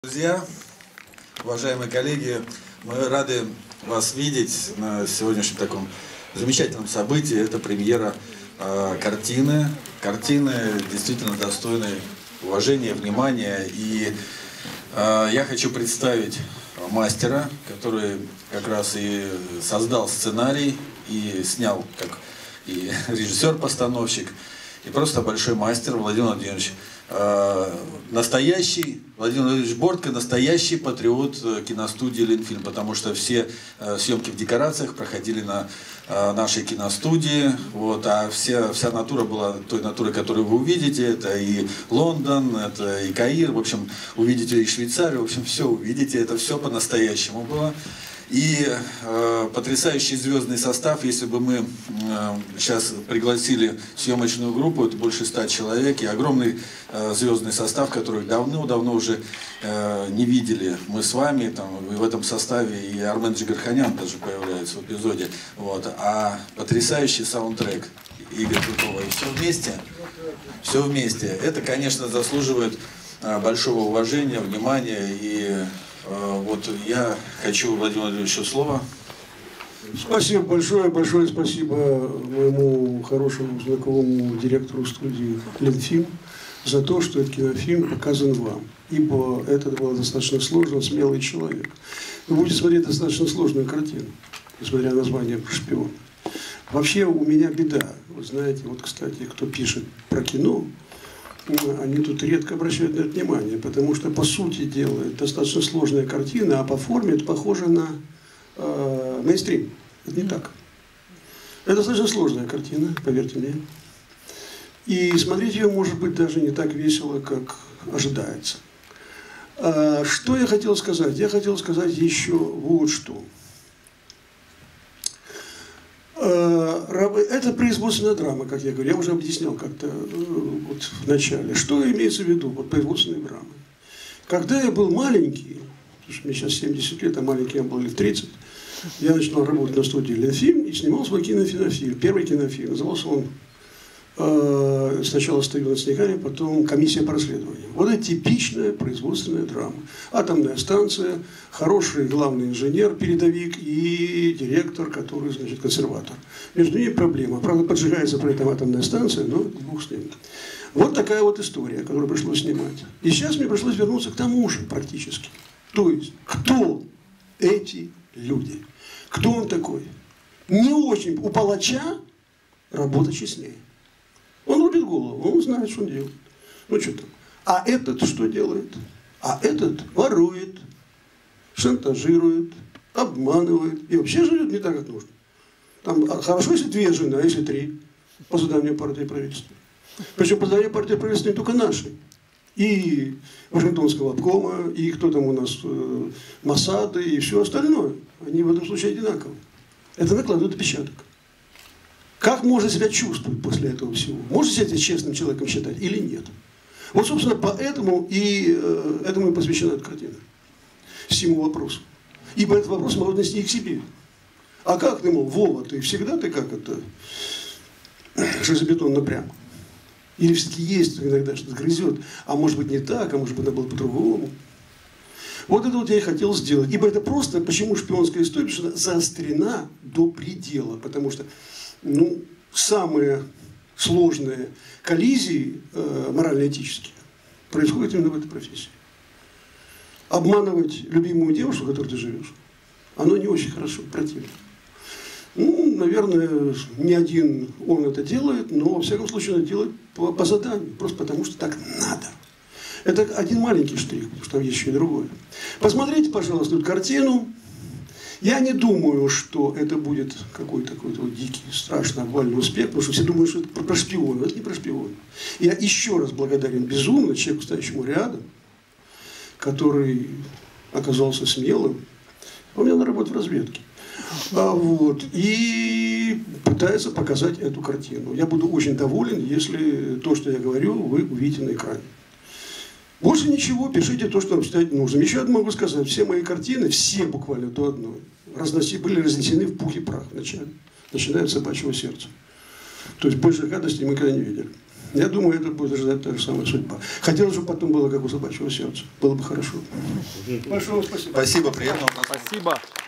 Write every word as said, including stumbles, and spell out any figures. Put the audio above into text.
Друзья, уважаемые коллеги, мы рады вас видеть на сегодняшнем таком замечательном событии. Это премьера э, картины. Картины действительно достойной уважения, внимания. И э, я хочу представить мастера, который как раз и создал сценарий, и снял как и режиссер-постановщик, и просто большой мастер Владимир Владимирович. Настоящий, Владимир Владимирович Бортко, настоящий патриот киностудии «Ленфильм», потому что все съемки в декорациях проходили на нашей киностудии, вот, а вся, вся натура была той натурой, которую вы увидите, это и Лондон, это и Каир, в общем, увидите и Швейцарию, в общем, все увидите, это все по-настоящему было. И э, потрясающий звездный состав, если бы мы э, сейчас пригласили съемочную группу, это больше ста человек, и огромный э, звездный состав, который давно-давно уже э, не видели мы с вами, там, и в этом составе и Армен Джигарханян даже появляется в эпизоде, вот, а потрясающий саундтрек Игоря Крутого, и все вместе, все вместе, это, конечно, заслуживает э, большого уважения, внимания, и вот я хочу Владимиру Владимировичу слово. Спасибо большое, большое спасибо моему хорошему знакомому директору студии «Ленфильм» за то, что этот кинофильм показан вам. Ибо это был достаточно сложный, смелый человек. Вы будете смотреть достаточно сложную картину, несмотря на название «Шпион». Вообще у меня беда. Вы знаете, вот, кстати, кто пишет про кино, они тут редко обращают на это внимание, потому что, по сути дела, это достаточно сложная картина, а по форме это похоже на э, мейнстрим. Это не так. Это достаточно сложная картина, поверьте мне. И смотреть ее может быть даже не так весело, как ожидается. А что я хотел сказать? Я хотел сказать еще вот что. Это производственная драма, как я говорю. Я уже объяснял как-то вот в начале. Что имеется в виду под производственной драмой? Когда я был маленький, потому что мне сейчас семьдесят лет, а маленький я был лет тридцать, я начинал работать на студии «Ленфильм» и снимал свой кинофильм, первый кинофильм. Назывался он э, сначала «Стою над снегами», потом «Комиссия по расследованию». Вот это типичная производственная драма. Атомная станция, хороший главный инженер, передовик и директор, который, значит, консерватор. Между ними проблема. Правда, поджигается при этом атомная станция, но бог с ним. Вот такая вот история, которую пришлось снимать. И сейчас мне пришлось вернуться к тому же практически. То есть, кто эти люди? Кто он такой? Не очень. У палача работа честнее. Он рубит голову, он знает, что он делает. Ну что там? А этот что делает? А этот ворует, шантажирует, обманывает и вообще живет не так, как нужно. Там хорошо, если две жены, а если три, по заданию партии правительства. Причем по заданию партии правительства не только нашей. И Вашингтонского обкома, и кто там у нас, э, Моссады, и все остальное. Они в этом случае одинаковы. Это накладывает отпечаток. Как можно себя чувствовать после этого всего? Можно себя честным человеком считать или нет? Вот, собственно, поэтому и э, этому и посвящена эта картина. Всему вопросу. Ибо этот вопрос можно отнести и к себе. А как ты, мол, Вова, ты всегда ты как это железобетонно прямо? Или все-таки есть иногда что-то грызет, а может быть не так, а может быть это было по-другому. Вот это вот я и хотел сделать. Ибо это просто, почему шпионская история, потому что она заострена до предела. Потому что, ну, самые сложные коллизии э, морально-этические происходят именно в этой профессии. Обманывать любимую девушку, с которой ты живешь, оно не очень хорошо, противно. Ну, наверное, не один он это делает, но, во всяком случае, он это делает по, по заданию, просто потому что так надо. Это один маленький штрих, потому что там есть еще и другое. Посмотрите, пожалуйста, эту картину. Я не думаю, что это будет какой-то какой-то вот дикий, страшный, обвальный успех, потому что все думают, что это про шпиона. Это не про шпиона. Я еще раз благодарен безумно человеку, стоящему рядом, который оказался смелым. У меня она работает в разведке. А вот, и пытается показать эту картину. Я буду очень доволен, если то, что я говорю, вы увидите на экране. Больше ничего, пишите то, что вам считать нужным. Еще одно могу сказать, все мои картины, все буквально до одной, разноси, были разнесены в пух и прах вначале, начиная от «Собачьего сердца». То есть больше гадости мы никогда не видели. Я думаю, это будет ожидать та же самая судьба. Хотелось, чтобы потом было, как у собачьего сердца. Было бы хорошо. Большое спасибо. Спасибо, приятного. Спасибо.